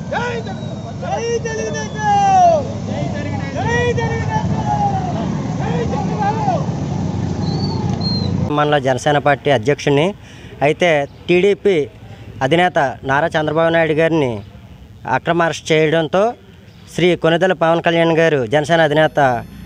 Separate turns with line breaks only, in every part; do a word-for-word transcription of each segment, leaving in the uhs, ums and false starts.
మనలో జనసేన పార్టీ అధ్యక్షుడిని అయితే టీడీపీ అధినేత నారా చంద్రబాబు నాయుడు గారిని అక్రమ అరెస్ట్ చేయడంతో శ్రీ కొనిదెల పవన్ కళ్యాణ్ గారు జనసేన అధినేత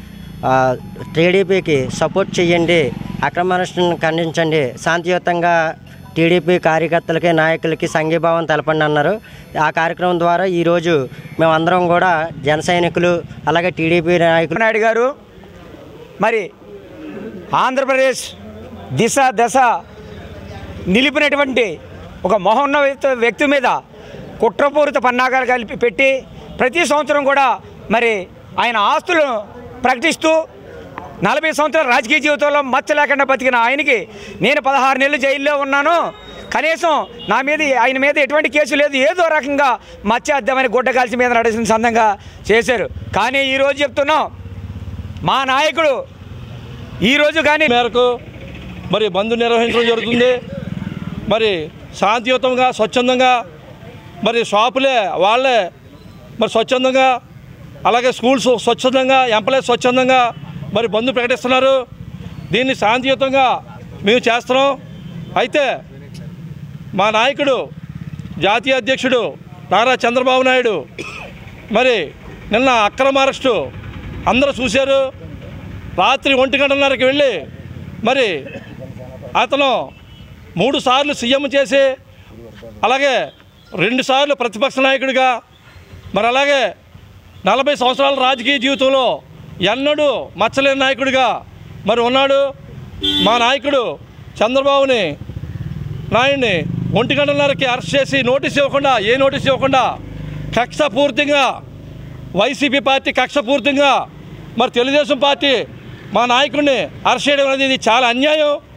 టీడీపీకి సపోర్ట్ చేయండి, అక్రమ అరెస్టును ఖండించండి, శాంతియుతంగా టీడీపీ కార్యకర్తలకి నాయకులకి సంఘీభావం తెలపండి అన్నారు. ఆ కార్యక్రమం ద్వారా ఈరోజు మేమందరం కూడా జన సైనికులు అలాగే టీడీపీ నాయకులు
నాయుడు గారు మరి ఆంధ్రప్రదేశ్ దిశ దశ నిలిపినటువంటి ఒక మహోన్నత వ్యక్తి మీద కుట్రపూరిత పన్నాగాలు కలిపి పెట్టి ప్రతి సంవత్సరం కూడా మరి ఆయన ఆస్తులను ప్రకటిస్తూ నలభై సంవత్సరాల రాజకీయ జీవితంలో మచ్చ లేకుండా బతికిన ఆయనకి నేను పదహారు నెలలు జైల్లో ఉన్నాను, కనీసం నా మీద ఆయన మీద ఎటువంటి కేసు లేదు, ఏదో రకంగా మచ్చ అద్దమని గుడ్డ కాల్చి మీద నడిచిన సందంగా చేశారు. కానీ ఈరోజు చెప్తున్నాం, మా నాయకుడు ఈరోజు కానీ
మేరకు మరి బంద్ నిర్వహించడం జరుగుతుంది. మరి శాంతియుతంగా స్వచ్ఛందంగా మరి షాపులే వాళ్ళే మరి స్వచ్ఛందంగా, అలాగే స్కూల్స్ స్వచ్ఛందంగా, ఎంప్లాయీస్ స్వచ్ఛందంగా మరి బంద్ ప్రకటిస్తున్నారు. దీన్ని శాంతియుతంగా మేము చేస్తున్నాం. అయితే మా నాయకుడు జాతీయ అధ్యక్షుడు నారా చంద్రబాబు నాయుడు మరి నిన్న అక్రమ అరెస్టు అందరూ చూశారు. రాత్రి ఒంటి గంటన్నరకి వెళ్ళి మరి అతను మూడు సార్లు సీఎం చేసి అలాగే రెండుసార్లు ప్రతిపక్ష నాయకుడిగా మరి అలాగే నలభై సంవత్సరాల రాజకీయ జీవితంలో ఎన్నడూ మచ్చలేని నాయకుడిగా మరి ఉన్నాడు. మా నాయకుడు చంద్రబాబుని నాయుడిని ఒంటి గంటన్నరకి అరెస్ట్ చేసి నోటీస్ ఇవ్వకుండా ఏ నోటీస్ ఇవ్వకుండా కక్షపూర్తిగా వైసీపీ పార్టీ కక్షపూర్తిగా మరి తెలుగుదేశం పార్టీ మా నాయకుడిని అరెస్ట్ చేయడం అనేది చాలా అన్యాయం.